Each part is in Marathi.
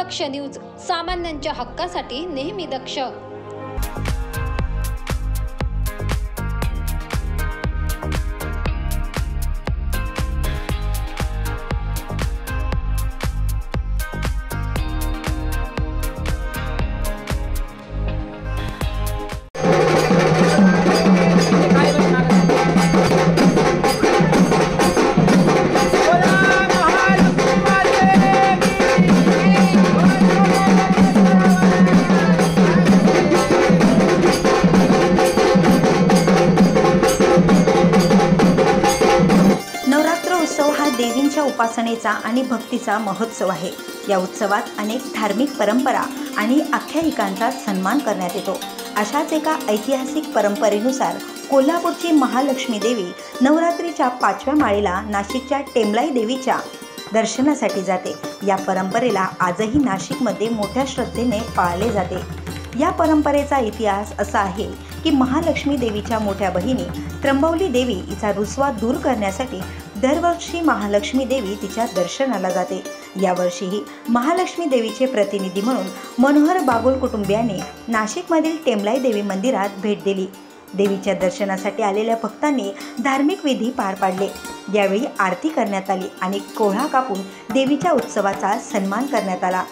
दक्ष न्यूज, सामान्यांच्या हक्कासाठी नेहमी दक्ष। उत्सव हा देवींच्या उपासनेचा आणि भक्तीचा महोत्सव आहे। या उत्सवात अनेक धार्मिक परंपरा आणि आख्यायिकांचा सन्मान करण्यात येतो। अशाच एका ऐतिहासिक परंपरेनुसार कोल्हापूरची महालक्ष्मी देवी नवरात्रीच्या 5व्या माळेला नाशिकच्या टेंबलाई देवीच्या दर्शनासाठी जाते। या परंपरेला आजही नाशिकमध्ये मोठ्या श्रद्धेने पाळले जाते। या परंपरेचा इतिहास असा आहे की महालक्ष्मी देवीच्या मोठ्या बहिणी त्र्यंबवली देवी हिचा रुसवा दूर करण्यासाठी दरवर्षी महालक्ष्मी देवी तिच्या दर्शनाला जाते। यावर्षीही महालक्ष्मी देवीचे प्रतिनिधी म्हणून मनोहर बागुल कुटुंबियांनी नाशिकमधील टेंबलाई देवी मंदिरात भेट दिली। देवीच्या दर्शनासाठी आलेल्या भक्तांनी धार्मिक विधी पार पाडले। यावेळी आरती करण्यात आली आणि कोहळा कापून देवीच्या उत्सवाचा सन्मान करण्यात आला।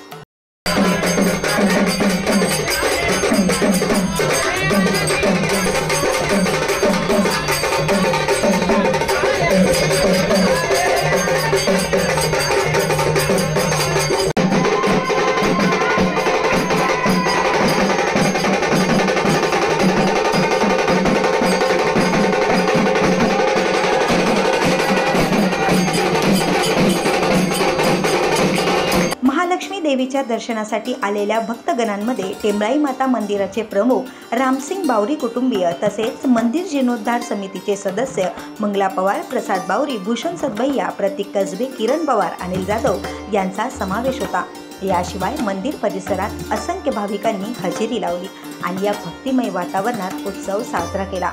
महालक्ष्मी देवीच्या दर्शनासाठी आलेल्या भक्तगणांमध्ये टेंबलाई माता मंदिराचे प्रमुख रामसिंग बावरी कुटुंबीय तसेच मंदिर जीर्णोद्धार समितीचे सदस्य मंगला पवार, प्रसाद बावरी, भूषण सदभैया, प्रतीक कसबे, किरण पवार, अनिल जाधव यांचा समावेश होता। याशिवाय मंदिर परिसरात असंख्य भाविकांनी हजेरी लावली आणि या भक्तिमय वातावरणात उत्सव साजरा केला।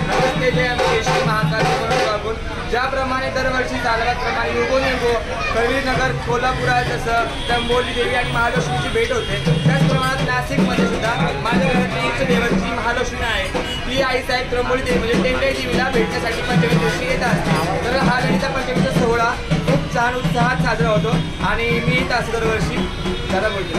ज्याप्रमाणे दरवर्षी चालल्याप्रमाणे युगोयुगो कविनगर कोल्हापुरात जसं त्र्यंबोली देवी आणि महालक्ष्मीची भेट होते, त्याच प्रमाणात नाशिकमध्ये सुद्धा माझ्या घरातली इष्ट देवची महालक्ष्मी आहे ती आईसाहेब त्र्यंबोली देवी म्हणजे टेंबलाई देवीला भेटण्यासाठी पंचमी दिवशी येत असते। तर हा गणेशा पंचमीचा सोहळा खूप छान उत्साहात साजरा होतो आणि मी येत असतो दरवर्षी। दादा बोलतो,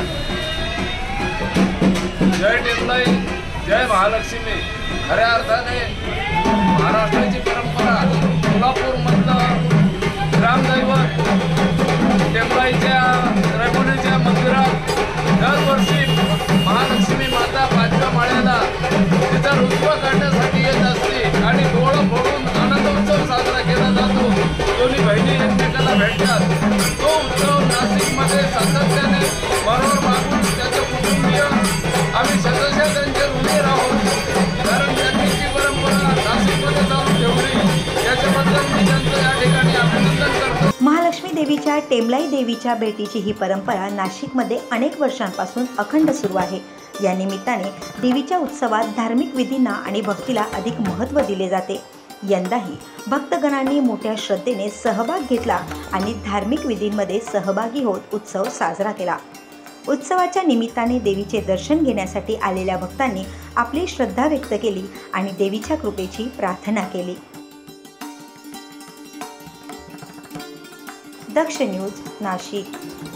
जय टेंबलाई, जय महालक्ष्मी। खऱ्या अर्थाने महाराष्ट्राची परंपरा कोल्हापूरमधलं ग्रामदैवत टेंबलाईच्या त्र्यंबोलीच्या मंदिरात दरवर्षी महालक्ष्मी माता 5व्या माळ्याला तिचा रुसवा काढण्यासाठी येत असते आणि डोळं फोडून आनंदोत्सव साजरा केला जातो। दोन्ही बहिणी एकमेकाला भेटतात। तो उत्सव नाशिकमध्ये सातत्याने मनोहर बागुल त्याचे कुटुंबीय आम्ही सदस्य त्यांचे ऋणी राहून, कारण त्यांनी ती परंपरा नाशिकमध्ये चालू ठेवली। याच्याबद्दल मी त्यांचं या ठिकाणी अभिनंदन करतो। महालक्ष्मी देवीच्या टेंबलाई देवीच्या भेटीची ही परंपरा नाशिकमध्ये अनेक वर्षांपासून अखंड सुरू आहे। या निमित्ताने देवीच्या उत्सवात धार्मिक विधींना आणि भक्तीला अधिक महत्त्व दिले जाते। यंदाही भक्तगणांनी मोठ्या श्रद्धेने सहभाग घेतला आणि धार्मिक विधींमध्ये सहभागी होत उत्सव साजरा केला। उत्सवाच्या निमित्ताने देवीचे दर्शन घेण्यासाठी आलेल्या भक्तांनी आपली श्रद्धा व्यक्त केली आणि देवीच्या कृपेची प्रार्थना केली। दक्ष न्यूज, नाशिक।